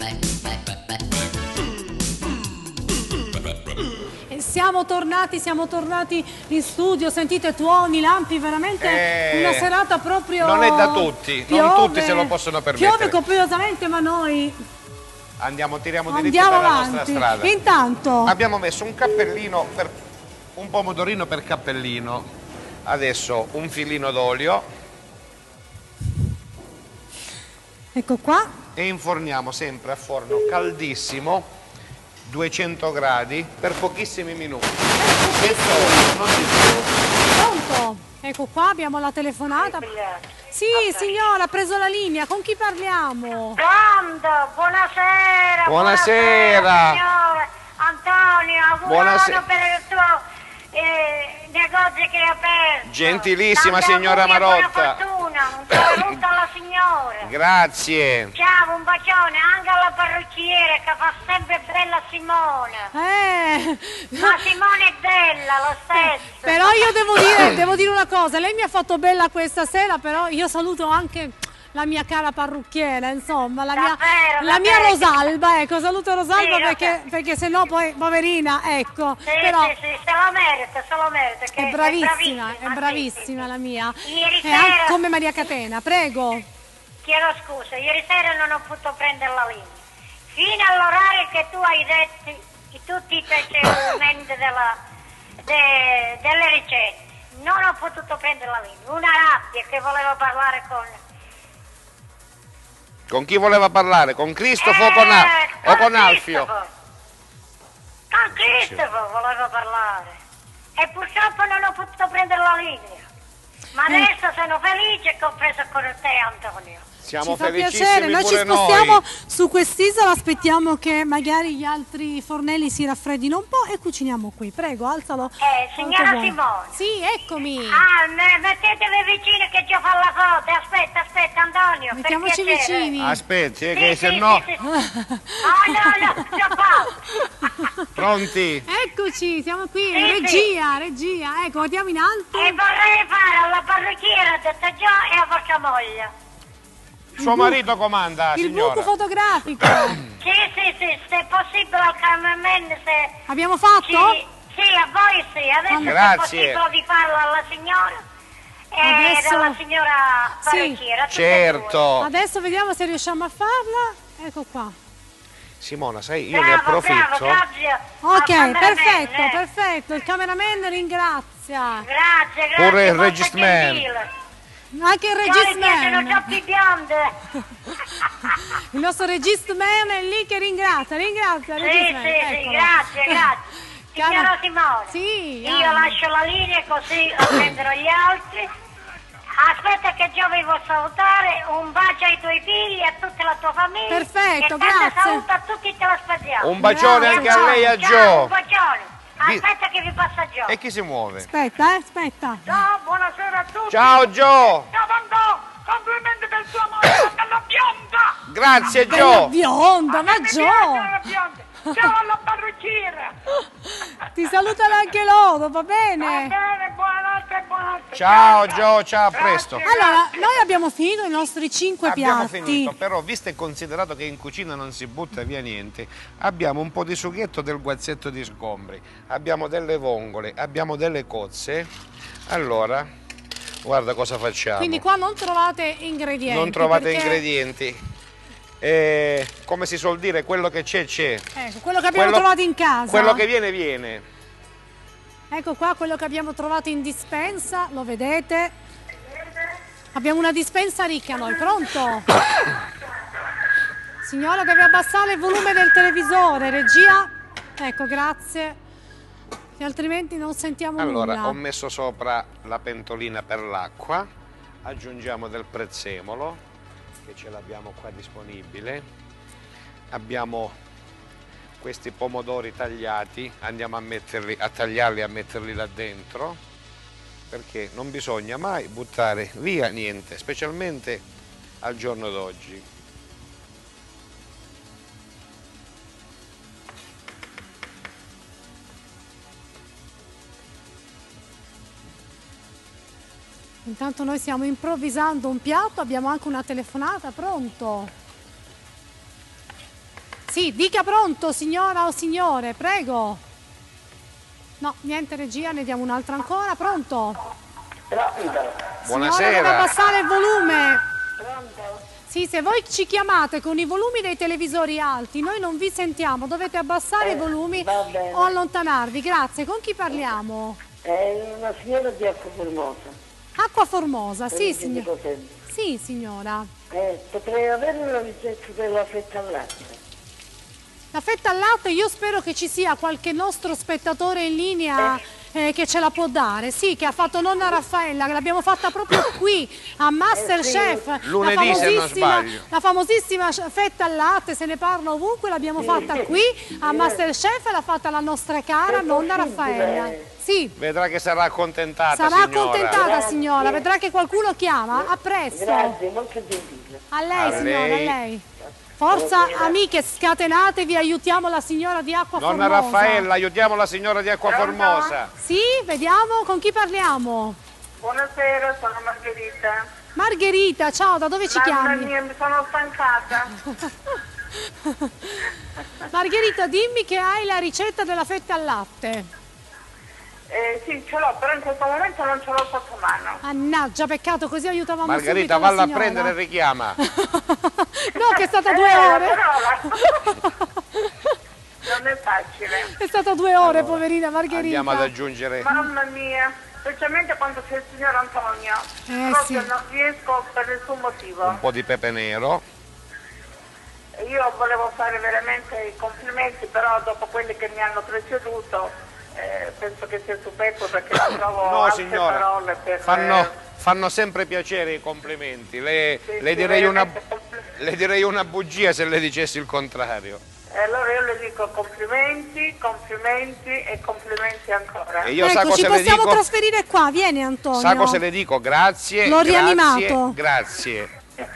E siamo tornati in studio, sentite tuoni, lampi, veramente una serata proprio... Non è da tutti, non tutti se lo possono permettere. Piove copiosamente, ma noi... Tiriamo diritti per la nostra strada. Intanto... Abbiamo messo un cappellino, un pomodorino per cappellino. Adesso un filino d'olio. Ecco qua. E inforniamo sempre a forno caldissimo, 200 gradi, per pochissimi minuti. Pronto? Ecco qua, abbiamo la telefonata. Sì, signora, ha preso la linea. Con chi parliamo? Pronto, buonasera. Buonasera. Signore Antonio, Buonasera. per il tuo negozio che hai aperto. Gentilissima signora Marotta. Buona fortuna, un saluto alla signora. Grazie. Ciao, un bacione anche alla parrucchiere che fa sempre bella Simona. Ma Simone è bella, lo stesso. Però io devo dire una cosa, lei mi ha fatto bella questa sera, però io saluto anche la mia cara parrucchiera, insomma, la mia Rosalba, ecco, saluto Rosalba perché sennò poi, poverina, ecco. Sì, però sì, se lo merita, che è bravissima la mia. Ieri È sera... anche come Maria Catena, prego. Chiedo scusa, ieri sera non ho potuto prendere la linea. Fino all'orario che tu hai detto tutti i procedimenti delle ricette, non ho potuto prendere la linea. Una rabbia che volevo parlare Con chi voleva parlare? Con Cristofo o con Alfio? Con Cristofo volevo parlare. E purtroppo non ho potuto prendere la linea. Ma adesso sono felice che ho preso con te, Antonio. Siamo ci fa felicissimi piacere, noi ci pure spostiamo su quest'isola, aspettiamo che magari gli altri fornelli si raffreddino un po' e cuciniamo qui. Prego, alzalo. Signora Simone. Sì, eccomi. Mettetevi vicini che già fa la foto. Aspetta, Antonio. Mettiamoci vicini. Aspetti, che se no... No, già fa. Pronti? Eccoci, siamo qui. Sì, regia, ecco, guardiamo in alto. E vorrei fare alla parrucchiera, ha detto già, e a vostra moglie. Suo marito comanda, il signora. buco fotografico. Sì, se è possibile al cameraman, se... Abbiamo fatto? Sì, a voi sì. Adesso grazie. è possibile di farlo alla signora e alla signora parrucchiera. Certo. Adesso vediamo se riusciamo a farla. Ecco qua. Simona, sai, io ne approfitto. Grazie. Ok, perfetto. Il cameraman ringrazia. Grazie. Pure il registman. Anche il registman. Troppi bionde. Il nostro registman è lì che ringrazia. Sì, Eccolo. grazie. Signora Simone, sì, io lascio la linea così prenderò gli altri. Aspetta che già vi voglio salutare, un bacio ai tuoi figli e a tutta la tua famiglia. Perfetto, e grazie. Saluto a tutti i telespettatori. Un bacione anche a lei e a Gio. Un bacione. Aspetta che vi passa Gio. E chi si muove? Aspetta. Ciao, buonasera a tutti. Ciao Gio. Ciao Bandò, complimenti per il tuo amore, bella bionda. Grazie Bella Gio. bionda, ma Gio. Ciao alla parrucchiera. Ti salutano anche loro, va bene? Buonanotte. Ciao Gio, ciao, a presto. Allora, noi abbiamo finito i nostri 5 Abbiamo piatti. finito, però visto e considerato che in cucina non si butta via niente, abbiamo un po' di sughetto del guazzetto di sgombri, abbiamo delle vongole, abbiamo delle cozze. Allora, guarda cosa facciamo. Quindi qua non trovate ingredienti. Non trovate perché... ingredienti. Come si suol dire, quello che c'è. Ecco, quello che abbiamo trovato in casa. Quello che viene. Ecco qua quello che abbiamo trovato in dispensa, lo vedete? Abbiamo una dispensa ricca noi, pronto? Signora, deve abbassare il volume del televisore, regia. Ecco, grazie. Che altrimenti non sentiamo nulla. Allora, ho messo sopra la pentolina per l'acqua, aggiungiamo del prezzemolo, che ce l'abbiamo qua disponibile, abbiamo questi pomodori tagliati, andiamo a tagliarli e a metterli là dentro, perché non bisogna mai buttare via niente, specialmente al giorno d'oggi. Intanto noi stiamo improvvisando un piatto, abbiamo anche una telefonata, pronto? Sì, dica pronto, signora o signore, prego. No, niente regia, ne diamo un'altra ancora. Pronto? Pronto? Signora, deve abbassare il volume. Pronto? Sì, se voi ci chiamate con i volumi dei televisori alti, noi non vi sentiamo, dovete abbassare i volumi o allontanarvi. Grazie. Con chi parliamo? È una signora di Acqua Formosa. Acqua Formosa, sì, signora. Sì, signora. Potrei avere una ricetta della fetta al latte. La fetta al latte, io spero che ci sia qualche nostro spettatore in linea che ce la può dare. Sì, che ha fatto nonna Raffaella, che l'abbiamo fatta proprio qui a Masterchef. Lunedì, se non sbaglio. La famosissima fetta al latte, se ne parla ovunque, l'abbiamo fatta qui a Masterchef e l'ha fatta la nostra cara nonna Raffaella. Sì. Vedrà che sarà accontentata, Sarà signora. accontentata, signora, vedrà che qualcuno chiama. A presto. Grazie, molto gentile. A lei, signora, lei. a lei. Forza, amiche, scatenatevi, aiutiamo la signora di Acqua Nonna Formosa. Raffaella, aiutiamo la signora di Acqua Formosa. Sì, vediamo con chi parliamo. Buonasera, sono Margherita. Margherita, ciao, da dove ci Mamma chiami? mia, mi sono stancata. Margherita, dimmi che hai la ricetta della fetta al latte. Sì, ce l'ho, però in questo momento non ce l'ho sotto mano. Mannaggia, peccato, così aiutavamo Margherita, subito la valla a signora. prendere e richiama. No, che è stata 2 ore. Non è facile. È stata 2 ore, poverina Margherita. Andiamo ad aggiungere. Mamma mia, specialmente quando c'è il signor Antonio. Proprio sì. non riesco per nessun motivo. Un po' di pepe nero. Io volevo fare veramente i complimenti, però dopo quelli che mi hanno preceduto penso che sia superfluo perché non trovo No, altre signora, parole per... fanno sempre piacere i complimenti. Le sì, direi veramente una bugia se le dicessi il contrario. Allora io le dico complimenti, complimenti e complimenti ancora. E io Ecco, sa cosa ci le possiamo dico? trasferire qua, vieni Antonio. Sa cosa le dico? Grazie. L'ho grazie, rianimato. Grazie.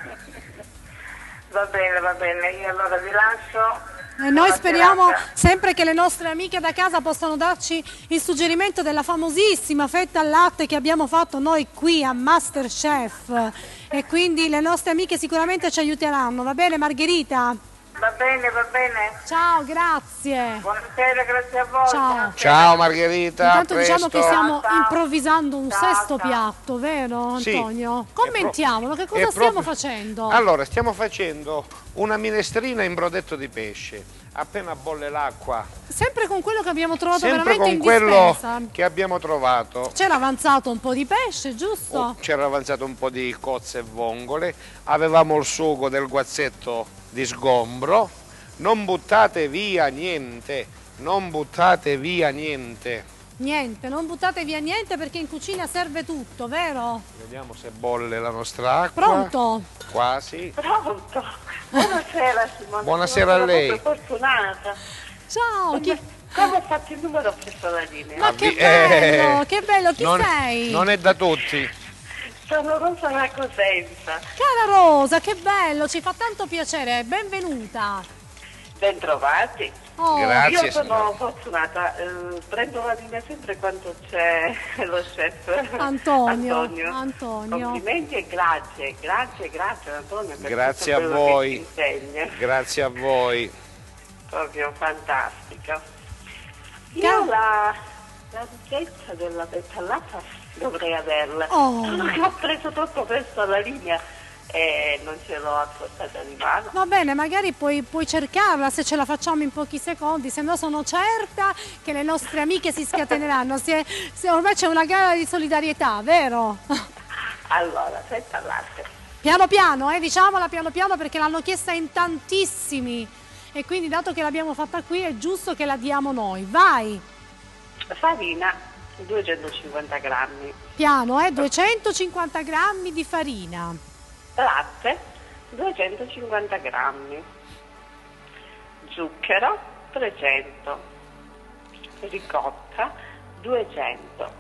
Va bene, io allora vi lascio. E noi speriamo sempre che le nostre amiche da casa possano darci il suggerimento della famosissima fetta al latte che abbiamo fatto noi qui a Masterchef. E quindi le nostre amiche sicuramente ci aiuteranno, va bene Margherita? Va bene. Ciao, grazie. Buonasera, grazie a voi. Ciao. Buonasera. Ciao Margherita. Intanto presto. diciamo che stiamo Ciao. improvvisando un Ciao, sesto ciao. piatto, vero Sì. Antonio? Commentiamolo, che cosa è stiamo proprio- facendo? Allora, stiamo facendo una minestrina in brodetto di pesce. Appena bolle l'acqua, Sempre con quello che abbiamo trovato sempre veramente con in quello dispensa. che abbiamo trovato. C'era avanzato un po' di pesce, giusto? C'era avanzato un po' di cozze e vongole, avevamo il sugo del guazzetto di sgombro. Non buttate via niente, non buttate via niente. Niente, non buttate via niente perché in cucina serve tutto, vero? Vediamo se bolle la nostra acqua. Pronto? Quasi. Pronto? Buonasera Simone. Buonasera a lei. Sono proprio fortunata. Ciao, Come ho fatto il numero ho preso la linea? ma che bello, chi non, sei? Non è da tutti. Sono Rosa La Cosenza. Cara Rosa, che bello, ci fa tanto piacere, benvenuta. Bentrovati. Oh, Grazie. Io sono fortunata, prendo la linea sempre quando c'è lo chef Antonio. Complimenti e grazie Antonio per Grazie tutto a quello voi. che ci insegna. Grazie a voi. Proprio fantastico. Io la ricetta della fetta al latte dovrei averla. Oh. Solo che ho preso troppo presto la linea e non ce l'ho ascoltata di mano. Va bene, magari puoi cercarla se ce la facciamo in pochi secondi, se no sono certa che le nostre amiche si scateneranno. Se ormai c'è una gara di solidarietà, vero? Allora, fetta al latte. Piano piano, diciamola piano piano perché l'hanno chiesta in tantissimi e quindi dato che l'abbiamo fatta qui è giusto che la diamo noi. Vai! Farina 250 grammi, Piano, 250 grammi di farina, latte 250 grammi, zucchero 300, ricotta 200,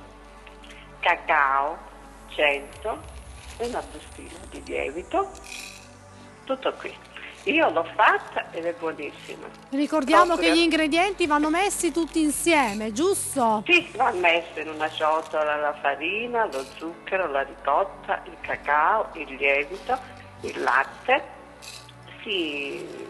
cacao 100 e una bustina di lievito. Tutto qui. Io l'ho fatta ed è buonissima. ricordiamo Proprio. che gli ingredienti vanno messi tutti insieme, giusto? Sì, va messo in una ciotola la farina, lo zucchero, la ricotta, il cacao, il lievito, il latte. Si